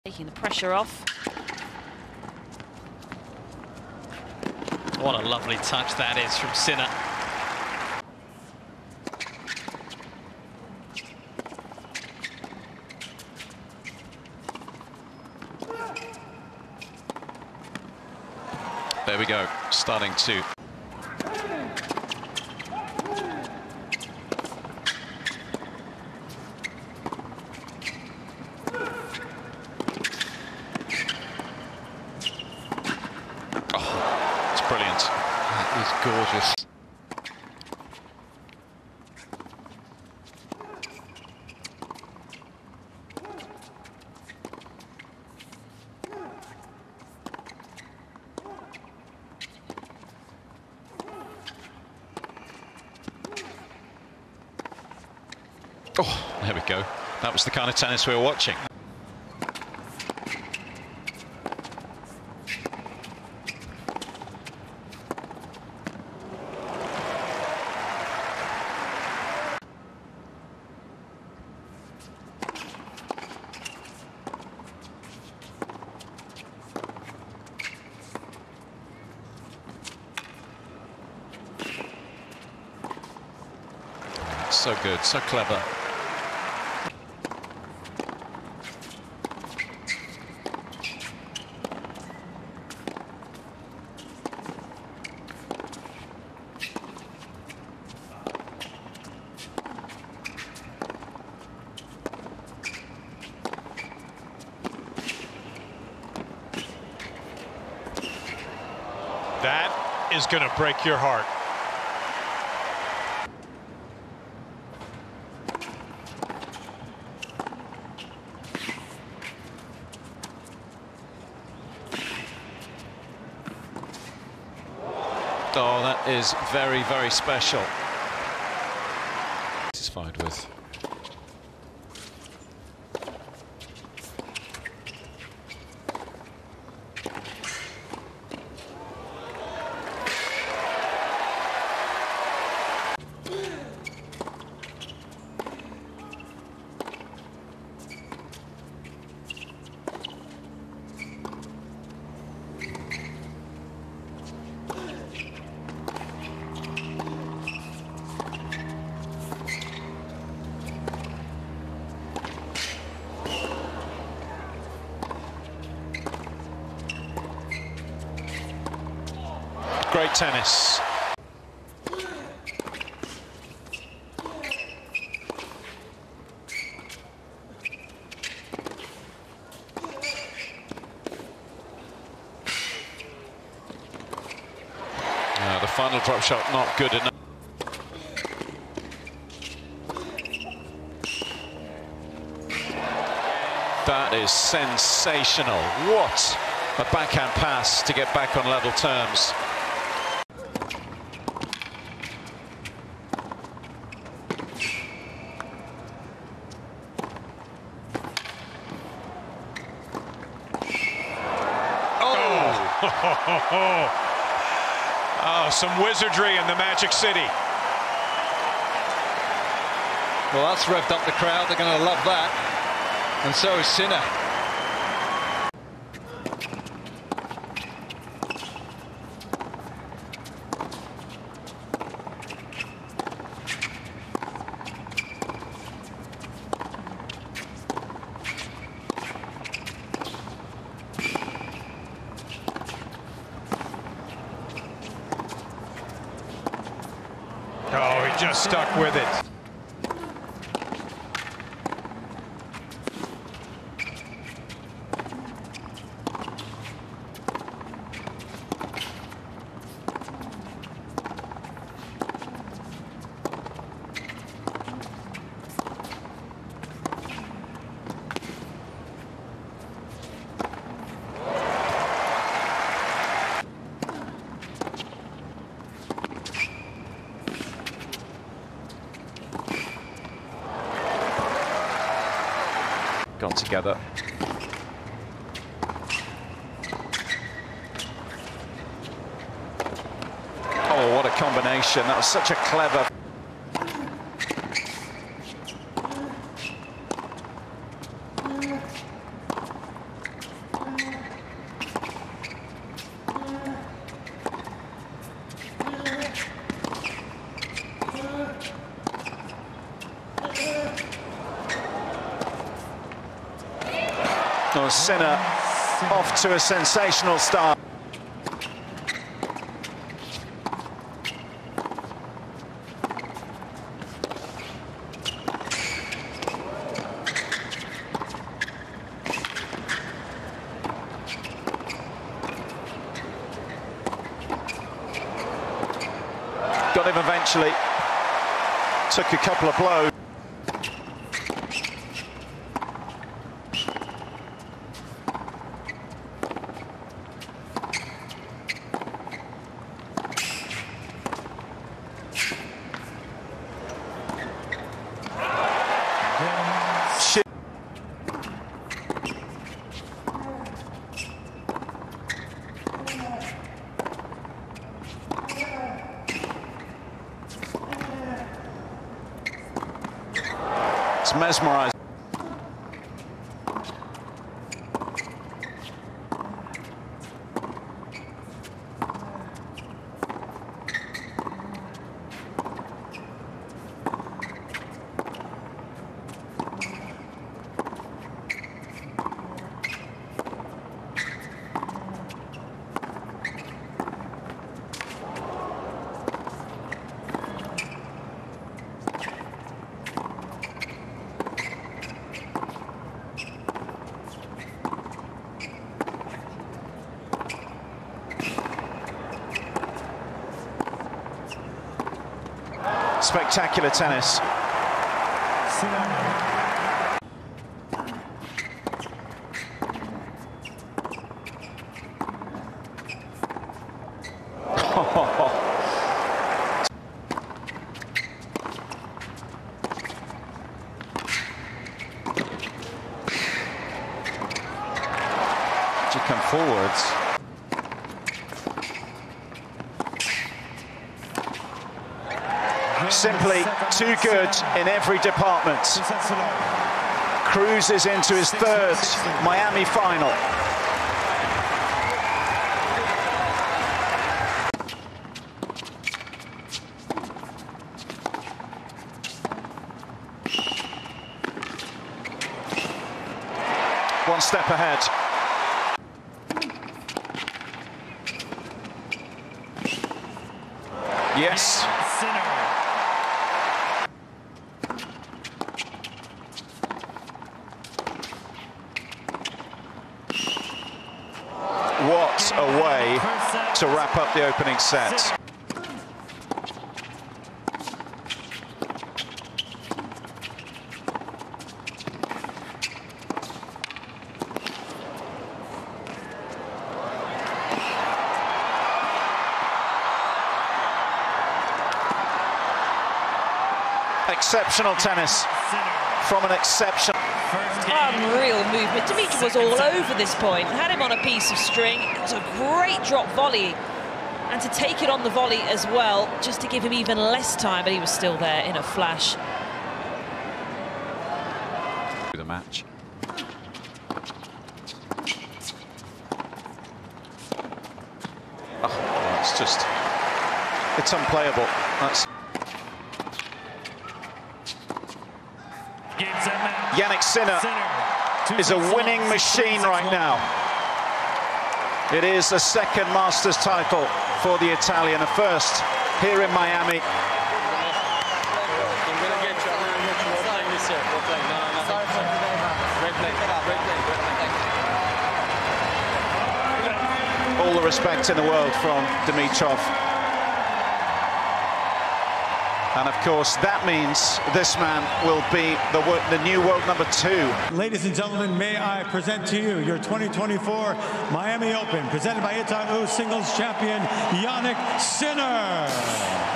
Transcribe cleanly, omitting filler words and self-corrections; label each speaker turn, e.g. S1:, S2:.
S1: Taking the pressure off.
S2: What a lovely touch that is from Sinner.
S3: There we go, starting to. Oh, it's brilliant. That is gorgeous. Oh, there we go. That was the kind of tennis we were watching. So good, so clever.
S4: That is going to break your heart.
S3: Oh, that is very, very special. Satisfied with. Great tennis. The final drop shot not good enough. That is sensational. What a backhand pass to get back on level terms.
S4: Oh, some wizardry in the Magic City.
S5: Well, that's revved up the crowd. They're going to love that. And so is Sinner.
S4: Oh, he just stuck with it.
S3: Gone together. Oh, what a combination. That was such a clever... Oh, Sinner off to a sensational start. Got him eventually. Took a couple of blows. It's mesmerizing. Spectacular tennis. To come forwards. Simply too good in every department. Cruises into his third Miami final. One step ahead. Yes. What a way to wrap up the opening set. Exceptional tennis from an exceptional...
S1: Unreal movement. Dimitri was all over this point. Had him on a piece of string. It was a great drop volley. And to take it on the volley as well, just to give him even less time, but he was still there in a flash.
S3: The match. Oh, it's just... It's unplayable. That's... Jannik Sinner is a winning machine right now. It is a second Masters title for the Italian, a first here in Miami. All the respect in the world from Dimitrov. And of course, that means this man will be the new world number 2.
S6: Ladies and gentlemen, may I present to you your 2024 Miami Open, presented by Itaú singles champion Jannik Sinner.